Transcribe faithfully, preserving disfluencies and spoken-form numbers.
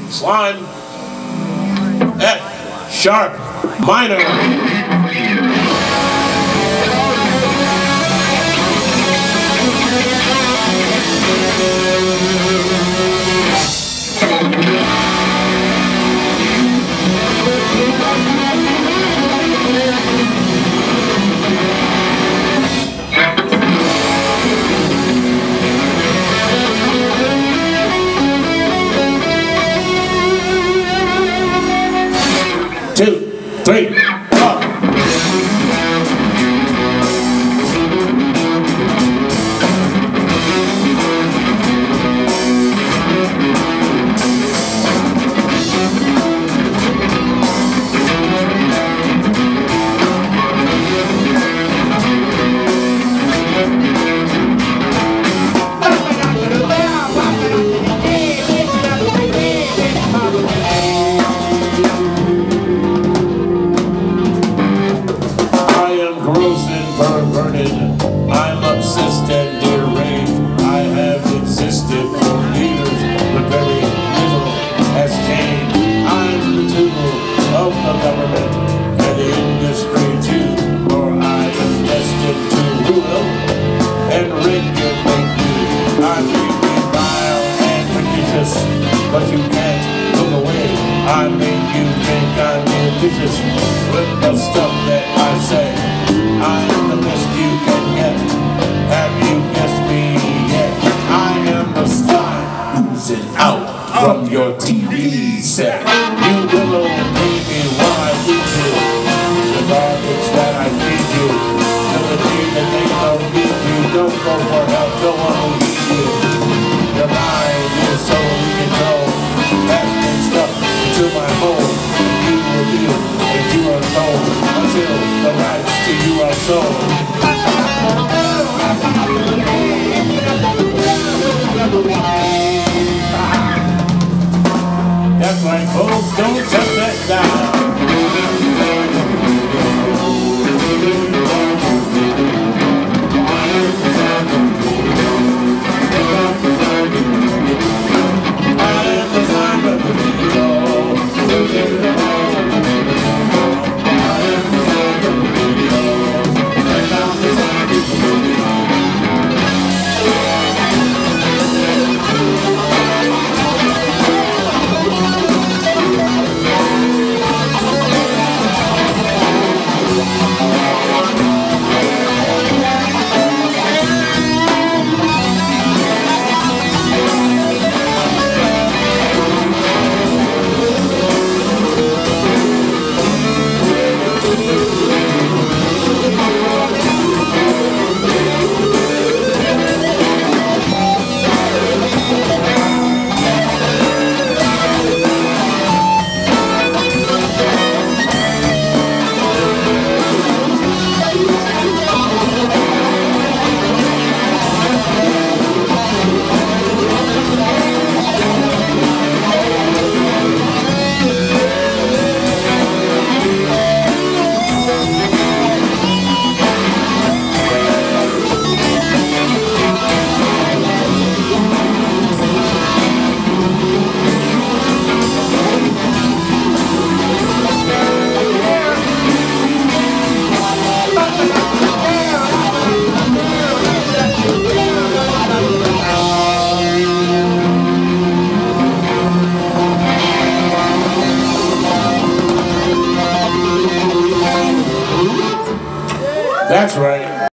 Slime. F sharp minor. Two, three, four. Perverted, I'm obsessed and deranged. I have existed for years, but very little has changed. I'm the tool of the government and the industry too, for I am destined to rule and regulate you. I may be vile and pernicious, but you can't look away. I make you think I'm delicious with the stuff that I say. I'm the best you can get. Have you guessed me yet? I am the slime oozing out from your T V set. You little baby, while I feed you the garbage that I feed you, till the day that they don't need you. Don't go for help, no one will need you. Your mind is so controlled, has been stuck into my mold. You will do as you are told, until the rights to you are sold. That's right, folks, don't touch that dial. That's right.